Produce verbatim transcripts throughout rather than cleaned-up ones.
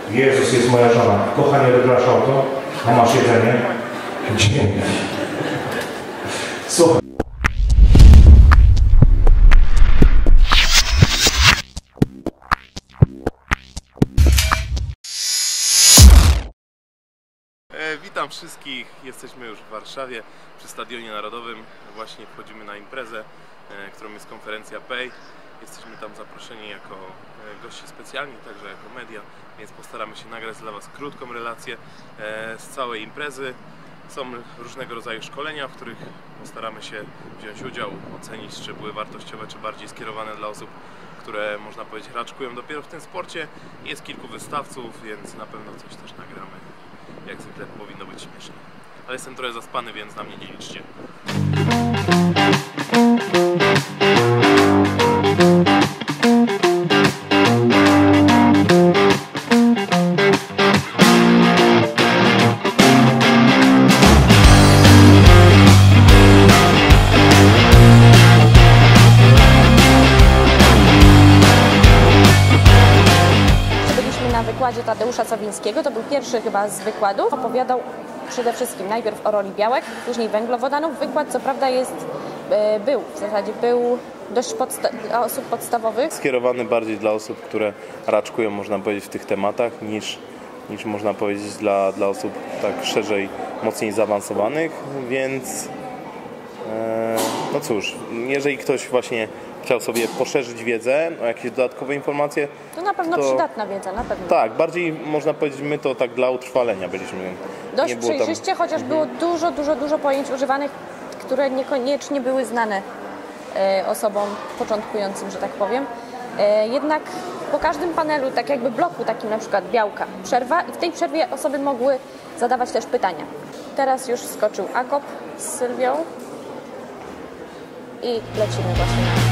Jezus, jest moja żona. Kochanie, wygrasz auto? A masz jedzenie? Dzięki. Słuchaj. Witam wszystkich, jesteśmy już w Warszawie przy Stadionie Narodowym. Właśnie wchodzimy na imprezę, którą jest konferencja Pay. Jesteśmy tam zaproszeni jako goście specjalni, także jako media, więc postaramy się nagrać dla Was krótką relację z całej imprezy. Są różnego rodzaju szkolenia, w których postaramy się wziąć udział, ocenić, czy były wartościowe, czy bardziej skierowane dla osób, które, można powiedzieć, raczkują dopiero w tym sporcie. Jest kilku wystawców, więc na pewno coś też nagramy. Jak zwykle powinno być śmieszne. Ale jestem trochę zaspany, więc na mnie nie liczcie. Na wykładzie Tadeusza Sowińskiego, to był pierwszy chyba z wykładów, opowiadał przede wszystkim najpierw o roli białek, później węglowodanów. Wykład co prawda jest, był, w zasadzie był dość podsta dla osób podstawowych. Skierowany bardziej dla osób, które raczkują, można powiedzieć, w tych tematach, niż, niż można powiedzieć dla, dla osób tak szerzej, mocniej zaawansowanych, więc e, no cóż, jeżeli ktoś właśnie chciał sobie poszerzyć wiedzę o jakieś dodatkowe informacje, to na pewno to, przydatna wiedza, na pewno. Tak, bardziej można powiedzieć, my to tak dla utrwalenia byliśmy. Dość nie było przejrzyście, tam... chociaż było dużo, dużo, dużo pojęć używanych, które niekoniecznie były znane e, osobom początkującym, że tak powiem. E, jednak po każdym panelu, tak jakby bloku takim na przykład białka, przerwa i w tej przerwie osoby mogły zadawać też pytania. Teraz już wskoczył Akop z Sylwią i lecimy właśnie na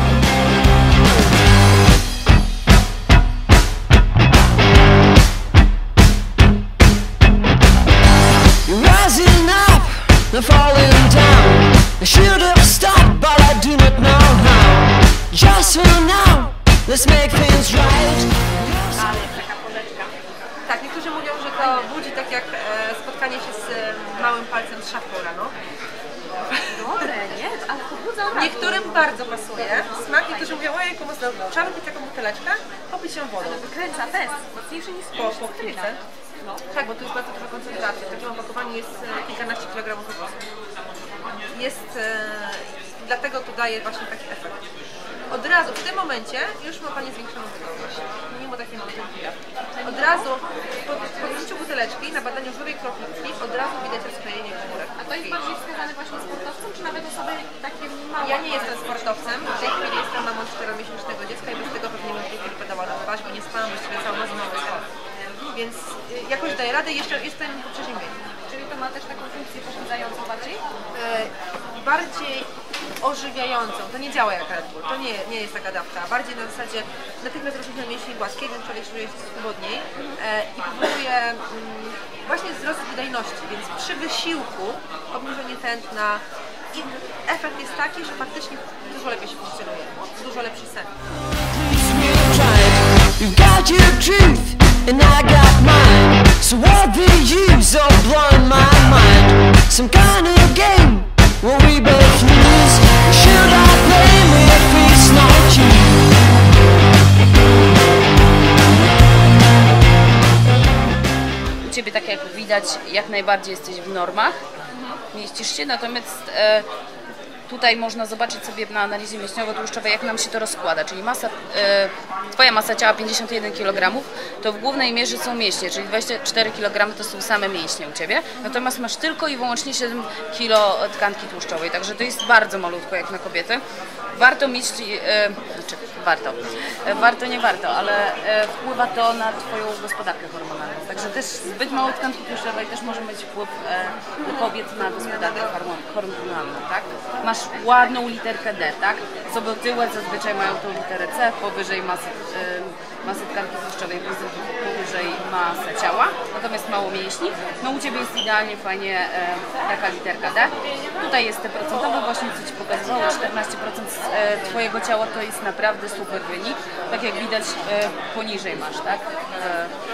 I'm falling down. I should have stopped, but I do not know how. Just for now, let's make things right. Ale jest taka podeczka. Tak, niektórzy mówią, że to budzi tak jak e, spotkanie się z e, małym palcem z szafką rano. dobre, nie? Ale pobudza od razu. Niektórym bardzo pasuje smak, niektórzy mówią, ojejku, mocno, trzeba wypić taką buteleczkę, popić ją wodą. Wykręca fest, mocniejszy niż Po, po chwilce. No. Tak, bo tu jest bardzo duża koncentracja. W takim opakowaniu jest e, kilkanaście kilogramów owocu. Jest, e, dlatego to daje właśnie taki efekt. Od razu, w tym momencie już ma Pani zwiększoną wydolność, mimo takiej małej dawki. Od razu, po, po użyciu buteleczki, na badaniu żywej krwi, od razu widać rozklejenie komórek. A to jest bardziej wskazane właśnie sportowcom, czy nawet osoby takie małe? Ja nie jestem sportowcem, w tej chwili jestem mamą czteromiesięcznego dziecka i bez tego pewnie bym w tej chwili pedała na twarz, bo nie spałam właściwie całą noc mały sport. Więc jakoś daję radę i jeszcze jestem po przeziębieniu. Czyli to ma też taką funkcję pobudzającą bardziej? E, bardziej ożywiającą. To nie działa jak Red Bull. To nie, nie jest taka dawka. Bardziej na zasadzie natychmiast rozluźnia mięśnie gładkie, więc człowiek czuje się swobodniej e, i powoduje mm, właśnie wzrost wydajności, więc przy wysiłku obniżenie tętna i efekt jest taki, że faktycznie dużo lepiej się funkcjonuje. Dużo lepszy sen. You got your truth and I got mine. So what the use of blowing my mind? Some kind of game where we both lose. Should I blame if it's not you? U Ciebie, tak jak widać, jak najbardziej jesteś w normach, mieścisz się, natomiast e, tutaj można zobaczyć sobie na analizie mięśniowo-tłuszczowej, jak nam się to rozkłada, czyli masa, e, Twoja masa ciała pięćdziesiąt jeden kilogramów, to w głównej mierze są mięśnie, czyli dwadzieścia cztery kilogramy to są same mięśnie u Ciebie, natomiast masz tylko i wyłącznie siedem kilogramów tkanki tłuszczowej, także to jest bardzo malutko jak na kobietę. Warto mieć, e, znaczy warto, e, warto nie warto, ale e, wpływa to na Twoją gospodarkę hormonalną, także też zbyt mało tkanki tłuszczowej też może mieć wpływ e, u kobiet na gospodarkę hormonalną, tak? Masz ładną literkę D, tak? Osoby otyłe zazwyczaj mają tą literę C, powyżej masy, y, masy tkanki tłuszczowej, powyżej masy ciała, natomiast mało mięśni. No u Ciebie jest idealnie, fajnie y, taka literka D. Tutaj jest te procentowe, właśnie co Ci pokazywało, czternaście procent y, Twojego ciała to jest naprawdę super wynik. Tak jak widać, y, poniżej masz, tak? Y,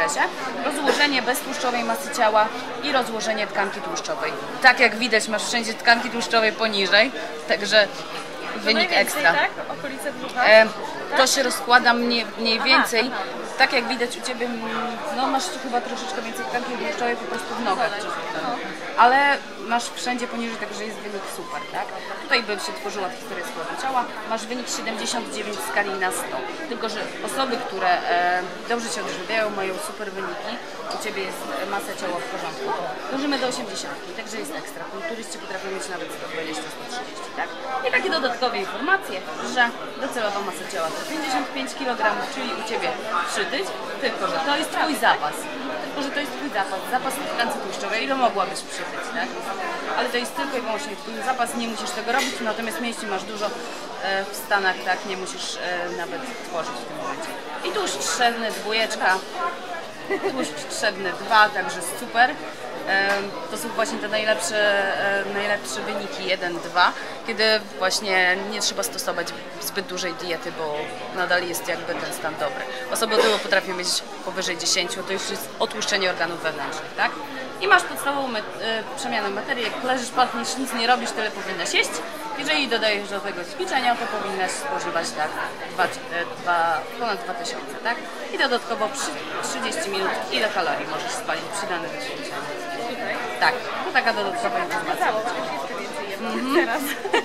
imprezie. Rozłożenie beztłuszczowej masy ciała i rozłożenie tkanki tłuszczowej. Tak jak widać, masz wszędzie tkanki tłuszczowej poniżej, także wynik ekstra. Tak? Okolice brzucha? E, to się rozkłada mniej, mniej więcej. Tak jak widać u Ciebie, no masz tu chyba troszeczkę więcej tkanki tłuszczowej po prostu w nogach. Ale masz wszędzie poniżej, także jest wynik super, tak? Tutaj by się tworzyła historia składu ciała. Masz wynik siedemdziesiąt dziewięć w skali na sto. Tylko że osoby, które e, dobrze się odżywiają, mają super wyniki. U Ciebie jest masa ciała w porządku. Dążymy do osiemdziesiątki, także jest ekstra. Kulturyści potrafią mieć nawet sto dwadzieścia do stu trzydziestu, tak? I takie dodatkowe informacje, że docelowa masa ciała to pięćdziesiąt pięć kilogramów, czyli u Ciebie przytyć, tylko że to jest Twój zapas. Tylko że to jest Twój zapas, zapas tkanki tłuszczowej, ile mogłabyś przytyć, tak? Ale to jest tylko i wyłącznie Twój zapas, nie musisz tego robić, natomiast mięśni masz dużo e, w Stanach, tak? Nie musisz e, nawet tworzyć w tym momencie. I tłuszcz trzewny, dwójeczka. Tłuszcz trzebny dwa, także super. To są właśnie te najlepsze, najlepsze wyniki jeden dwa, kiedy właśnie nie trzeba stosować zbyt dużej diety, bo nadal jest jakby ten stan dobry. Osoby otyłe potrafią mieć powyżej dziesięć, to już jest otłuszczenie organów wewnętrznych, tak? I masz podstawową me przemianę materii, jak leżysz, pachniesz, nic nie robisz, tyle powinnaś jeść. Jeżeli dodajesz do tego ćwiczenia, to powinnaś spożywać tak dwa, dwa, ponad dwa tysiące, tak? I dodatkowo przy trzydzieści minut ile kalorii możesz spalić przy danym ćwiczeniu. Tak, to taka dodatkowa informacja. Mhm. Teraz.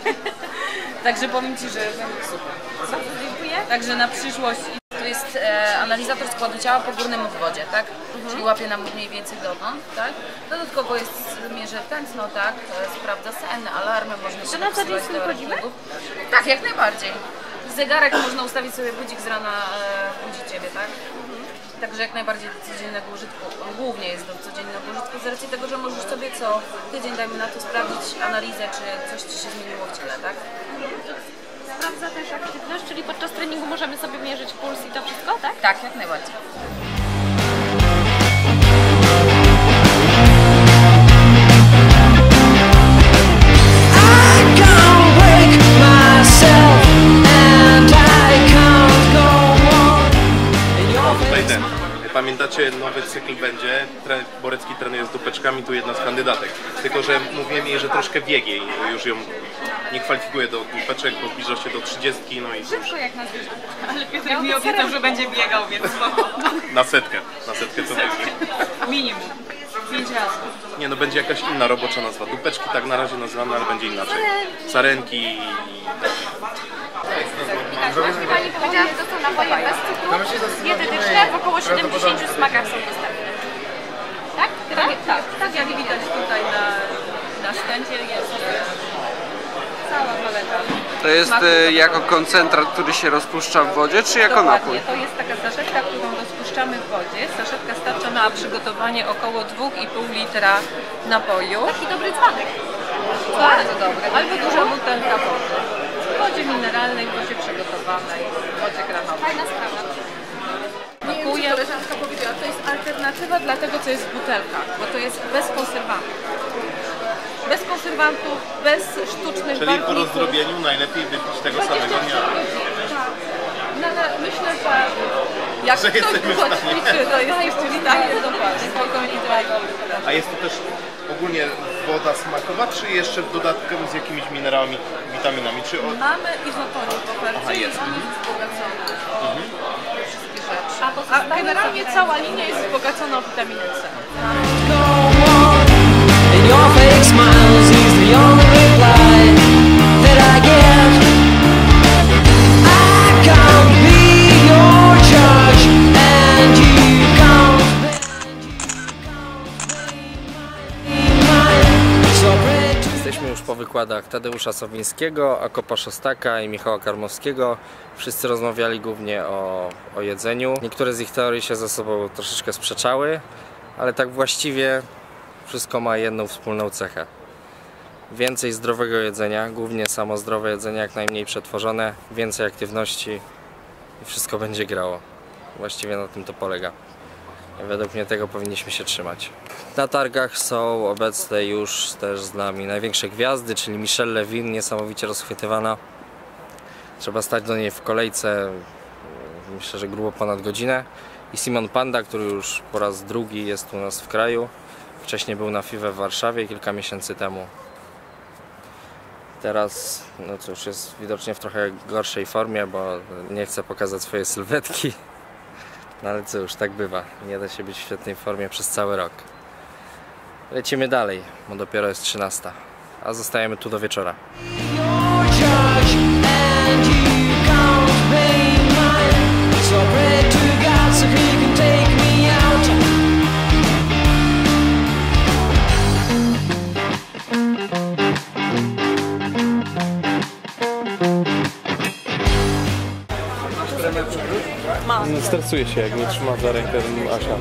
Także powiem Ci, że będzie super. Bardzo dziękuję. Także na przyszłość to jest e, analizator składu ciała po górnym obwodzie, tak? Mhm. Czyli łapie nam mniej więcej dokąd, tak? Dodatkowo jest mierzy tętno, tak? E, sprawdza sen, alarmy, można się na co dzień dopisywać do rankingów. Tak, jak najbardziej. Zegarek można ustawić sobie budzik z rana, e, budzi Ciebie, tak? Także jak najbardziej do codziennego użytku, on głównie jest do codziennego użytku z racji tego, że możesz sobie co tydzień, dajmy na to, sprawdzić analizę, czy coś Ci się zmieniło w ciele, tak? Sprawdza też aktywność, czyli podczas treningu możemy sobie mierzyć puls i to wszystko, tak? Tak, jak najbardziej. Pamiętacie, nowy cykl będzie, trener Borecki trenuje z dupeczkami, tu jedna z kandydatek. Tylko że mówiłem jej, że troszkę biegnie i już ją nie kwalifikuje do dupeczek, bo zbliża się do trzydziestki, no i Szybko jak na zwierzę. Ale Piotrek mi obiecał, że będzie biegał, więc spoko. na setkę, na setkę co będzie. Minimum. Pięć razy. Nie no, będzie jakaś inna robocza nazwa. Dupeczki tak na razie nazywamy, ale będzie inaczej. Sarenki i Właśnie Pani powiedziała, że to są napoje bez cukru, dietetyczne, w około siedemdziesięciu smakach są dostępne. Tak? Tak, tak, tak jak widać tutaj na, na sztęcie jest cała paleta. To jest e, jako koncentrat, który się rozpuszcza w wodzie, czy jako Dokładnie. napój? To jest taka saszetka, którą rozpuszczamy w wodzie. Saszetka starcza na przygotowanie około dwa i pół litra napoju. Taki dobry dzbanek. Bardzo dobry. Albo duża butelka wody. W wodzie mineralnej, w wodzie przygotowanej, w wodzie granowej. Fajna sprawa. Smakuje. Koleżanka powiedziała, to jest alternatywa dla tego, co jest w butelkach, bo to jest bez konserwantów. Bez konserwantów, bez sztucznych czyli barwników. po rozdrobieniu najlepiej wypić tego samego dnia. Tak. No, ale myślę, że jak Że ktoś jesteśmy w dużo stanie. ćwiczy, to jesteśmy w stanie dokładnie, spokojnie tego. A jest to też ogólnie woda smakowa, czy jeszcze w dodatku z jakimiś minerałami, witaminami? Czy od... Mamy izotonik w ofercie. Aha, jest. On jest wzbogacony o te wszystkie rzeczy. A generalnie cała linia jest wzbogacona o witaminę C. And your fake smiles is the only reply that I get. I can't be your judge, and you can't be mine. So break. Jesteśmy już po wykładach Tadeusza Sowińskiego, Akopa Szostaka i Michała Karmowskiego. Wszyscy rozmawiali głównie o, o jedzeniu. Niektóre z ich teorii się ze sobą troszeczkę sprzeczały, ale tak właściwie wszystko ma jedną wspólną cechę. Więcej zdrowego jedzenia, głównie samo zdrowe jedzenie, jak najmniej przetworzone, więcej aktywności i wszystko będzie grało. Właściwie na tym to polega. Według mnie tego powinniśmy się trzymać. Na targach są obecne już też z nami największe gwiazdy, czyli Michelle Levin, niesamowicie rozchwytywana. Trzeba stać do niej w kolejce, myślę, że grubo ponad godzinę. i Simon Panda, który już po raz drugi jest u nas w kraju. Wcześniej był na FIWE w Warszawie kilka miesięcy temu. Teraz, no cóż, jest widocznie w trochę gorszej formie, bo nie chce pokazać swojej sylwetki. No ale cóż, tak bywa. Nie da się być w świetnej formie przez cały rok. Lecimy dalej, bo dopiero jest trzynasta, a zostajemy tu do wieczora. Stresuje się, jak nie trzyma za rękę Asia.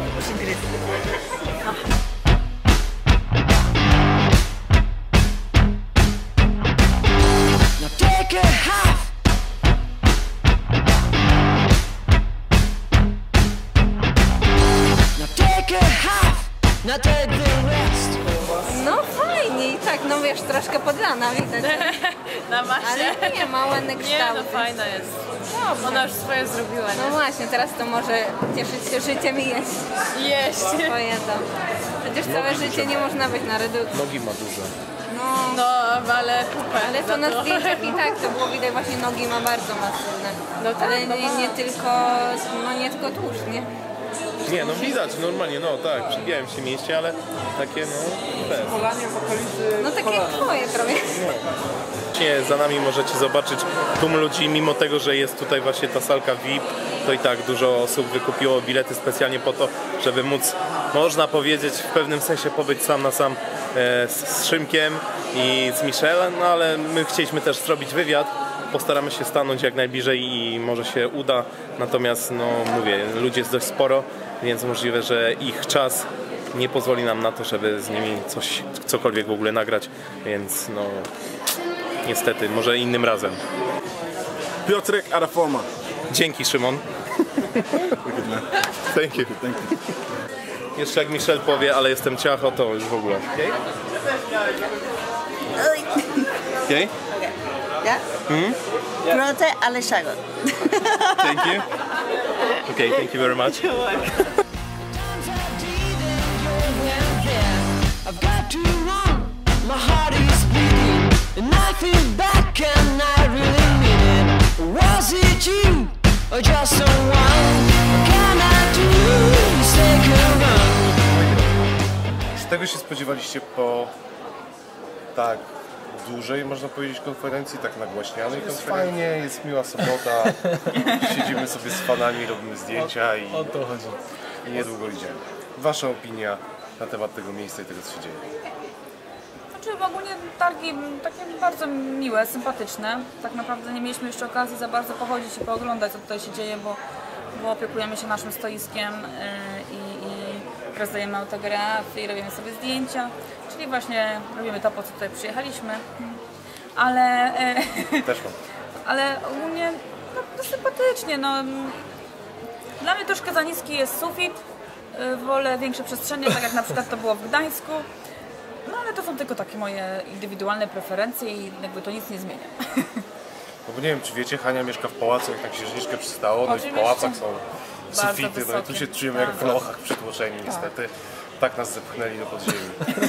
No fajnie i tak, no wiesz, troszkę podlana widać. Na masie? Ale nie, ma ładne Nie, kształty. no fajna jest. Dobrze. Ona już swoje zrobiła, No nie? właśnie, teraz to może cieszyć się życiem i jeść Jeść. swoje to. Przecież całe życie nie można być na redukcji. Nogi ma duże. No, No, ale pupę. ale to na zdjęciach i tak to było widać, właśnie nogi ma bardzo masywne. No tak, Ale no nie, nie tylko, no nie tylko tłuszcz, nie? Nie, no widać normalnie, no tak, przybijałem się mieście, ale takie no bez. No takie jak twoje prawie. Właśnie za nami możecie zobaczyć tłum ludzi, mimo tego, że jest tutaj właśnie ta salka V I P, to i tak dużo osób wykupiło bilety specjalnie po to, żeby móc, można powiedzieć, w pewnym sensie pobyć sam na sam e, z Szymkiem i z Michelem, no ale my chcieliśmy też zrobić wywiad. Postaramy się stanąć jak najbliżej i może się uda, natomiast no mówię, ludzi jest dość sporo, więc możliwe, że ich czas nie pozwoli nam na to, żeby z nimi coś, cokolwiek w ogóle nagrać, więc no niestety, może innym razem. Piotrek Arafoma. Dzięki, Szymon. Thank you. Thank you. Jeszcze jak Michel powie, ale jestem ciacho, to już w ogóle. Okej? Okay? Ja? Hmm? Prote, ale szagot. Thank you. Okay, thank you very much. I've got to run, my heart is bleeding, and I feel back and I really mean it. Was it you or just someone? What can I do? Just take a run. Z tego się spodziewaliście po tak dużej, można powiedzieć, konferencji, tak nagłaśnianej konferencji? Fajnie, jest miła sobota, siedzimy sobie z fanami, robimy zdjęcia i, o to chodzi. i niedługo idziemy. Wasza opinia na temat tego miejsca i tego, co się dzieje? Znaczy ogólnie targi takie bardzo miłe, sympatyczne. Tak naprawdę nie mieliśmy jeszcze okazji za bardzo pochodzić i pooglądać, co tutaj się dzieje, bo, bo opiekujemy się naszym stoiskiem yy, i, i rozdajemy autografy i robimy sobie zdjęcia. Czyli właśnie robimy to, po co tutaj przyjechaliśmy. Ale, yy, Też mam. ale ogólnie no, no sympatycznie. No. Dla mnie troszkę za niski jest sufit. Yy, wolę większe przestrzenie, tak jak na przykład to było w Gdańsku. No ale to są tylko takie moje indywidualne preferencje i jakby to nic nie zmienia. No bo nie wiem, czy wiecie, Hania mieszka w pałacu, jak na Księżniczkę przystało, no i w Oczywiście. pałacach są Bardzo sufity, no i tu wysokie. się czujemy jak w Tak. lochach przytłoczeni niestety. Tak nas zepchnęli do podziemi.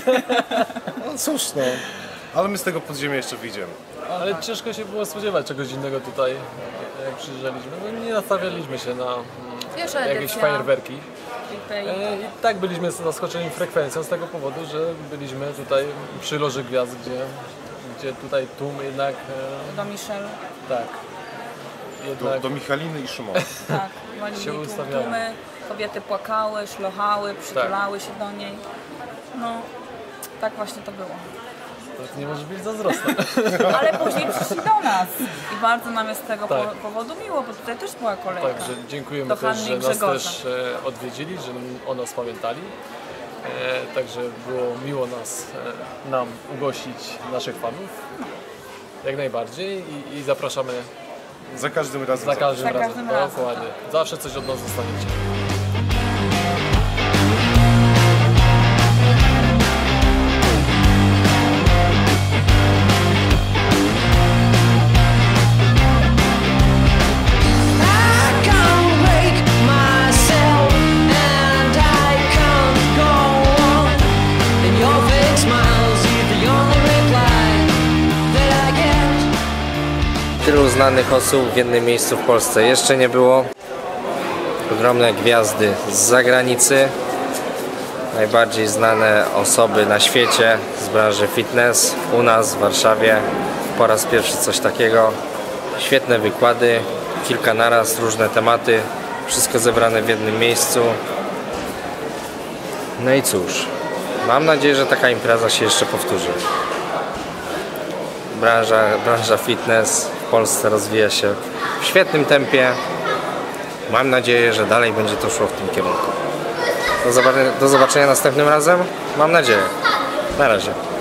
No cóż no, ale my z tego podziemia jeszcze wyjdziemy. Ale ciężko się było spodziewać czegoś innego tutaj, jak przyjeżdżaliśmy. No, nie nastawialiśmy się na mm, Pierwsza jakieś edycja. fajerwerki. Tutaj E, I tak byliśmy zaskoczeni frekwencją z tego powodu, że byliśmy tutaj przy Loży Gwiazd, gdzie, gdzie tutaj tłum jednak... E, do Michel. tak. Do, Jednak do Michaliny i Szymona. Tak, walili się tu ustawiały. tłumy, kobiety płakały, szlochały, przytulały się do niej. No, tak właśnie to było. to nie może być zazdrosne. Ale później przyszli do nas i bardzo nam jest z tego Tak. po, powodu miło, bo tutaj też była kolejka. Także dziękujemy Do też, Hanny że i nas Grzegorza. też e, odwiedzili, że o nas pamiętali. E, także było miło nas, e, nam ugościć naszych fanów. Jak najbardziej i, i zapraszamy Za każdym razem. za każdym Za razem. każdym razem, Dokładnie. Zawsze coś od nas dostaniecie. I can't break myself Tylu znanych osób w jednym miejscu w Polsce jeszcze nie było. Ogromne gwiazdy z zagranicy. Najbardziej znane osoby na świecie z branży fitness. U nas w Warszawie po raz pierwszy coś takiego. Świetne wykłady, kilka naraz, różne tematy. Wszystko zebrane w jednym miejscu. No i cóż, mam nadzieję, że taka impreza się jeszcze powtórzy. Branża, branża fitness w Polsce rozwija się w świetnym tempie. Mam nadzieję, że dalej będzie to szło w tym kierunku. Do zobaczenia, do zobaczenia następnym razem. Mam nadzieję. Na razie.